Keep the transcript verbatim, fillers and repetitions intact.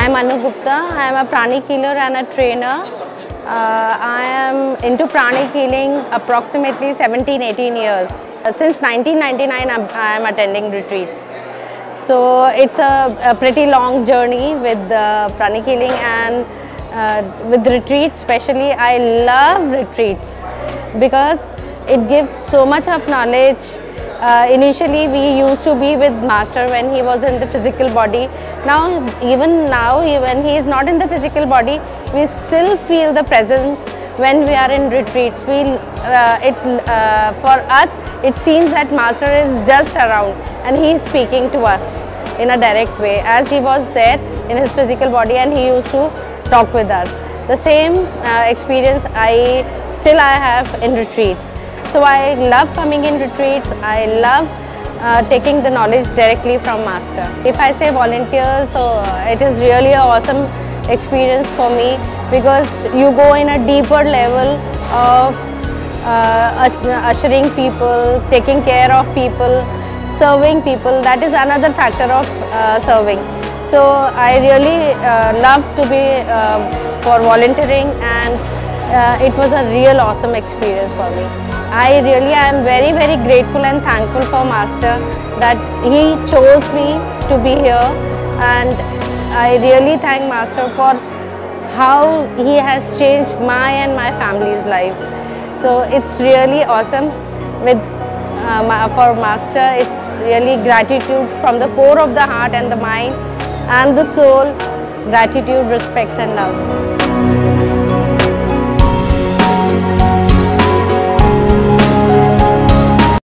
I'm Anu Gupta. I am a Pranic healer and a trainer. Uh, I am into Pranic healing approximately seventeen eighteen years. Uh, since nineteen ninety-nine, I'm, I'm attending retreats. So it's a, a pretty long journey with uh, Pranic healing, and uh, with retreats especially. I love retreats because it gives so much of knowledge. Uh, initially we used to be with Master when he was in the physical body. Now, even now, when he is not in the physical body, we still feel the presence when we are in retreats. We, uh, it, uh, for us, it seems that Master is just around and he is speaking to us in a direct way, as he was there in his physical body and he used to talk with us. The same uh, experience I still I have in retreats. So I love coming in retreats. I love uh, taking the knowledge directly from Master. If I say volunteers, so it is really an awesome experience for me, because you go in a deeper level of uh, ushering people, taking care of people, serving people. That is another factor of uh, serving. So I really uh, love to be uh, for volunteering, and uh, it was a real awesome experience for me. I really am very very grateful and thankful for Master that he chose me to be here, and I really thank Master for how he has changed my and my family's life. So it's really awesome with uh, my, for Master. It's really gratitude from the core of the heart and the mind and the soul. Gratitude, respect and love.